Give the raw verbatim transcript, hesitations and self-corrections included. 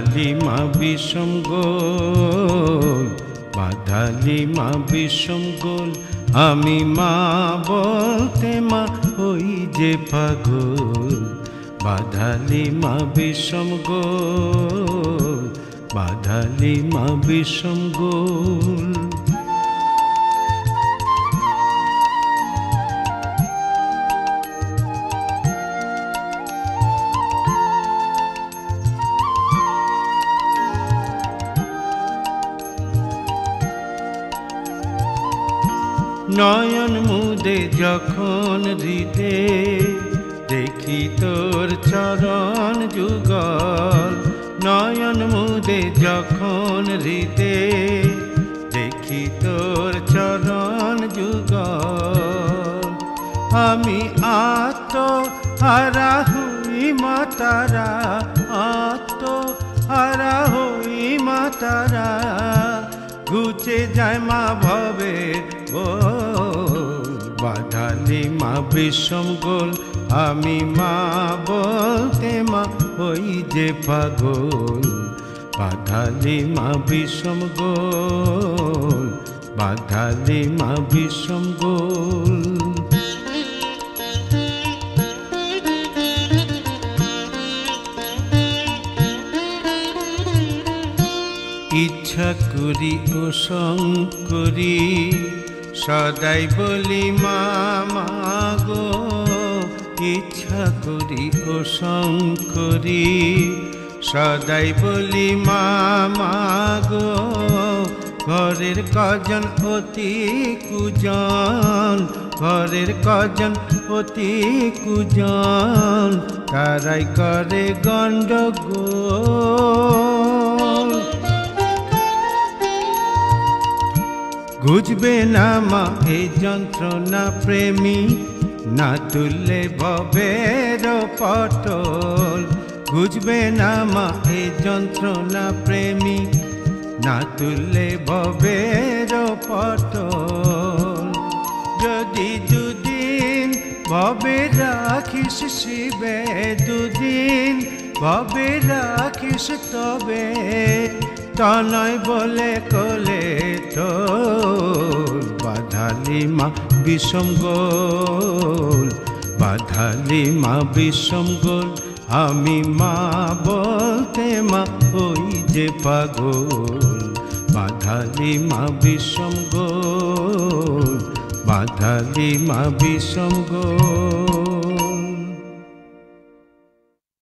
বাধালি মা বিষম গোল, বাধালি মা বিষম গোল। আমি মা বলতে মা ওই যে পাগল, বাধালি মা বিষম গোল, বাধালি মা বিষম গোল। নয়ন মুদে যখন হৃদে দেখি তোর চরণ যুগল, নয়ন মুদে যখন হৃদে দেখি তোর চরণ যুগল। আমি আত্ম হারা হই মা তারা, আত্ম হারা হই মা তারা। ঘুচে যায় মা ভবে গোল, বাধালি মা বিষম গোল। আমি মা বলতে মা ওই যে পাগল, বাধালি মা বিষম গোল, বাধালি মা বিষম গোল। ইচ্ছা করি ও শঙ্করী সদাই বলি মা মাগো, ইচ্ছা করি ও শঙ্করী সদাই বলি মা মাগো। ঘরের কজন অতি কুজন, ঘরের কজন অতি কুজন, তারাই করে গণ্ডগোল। বুঝবে না মা এই যন্ত্রণা প্রেমী, না তুললে ভবের পটল। বুঝবে না মা এই যন্ত্রণা প্রেমী, না তুললে ভবের পটল। যদি দুদিন ভবে রাখিস শিবে, দুদিন ভবে রাখিস তবে তনয় বলে কোলে তোল, বাধালি মা বিষম গোল, বাধালি মা বিষম গোল। আমি মা বলতে মা ওই যে পাগল, বাধালি মা বিষম গোল, বাধালি মা বিষম গোল।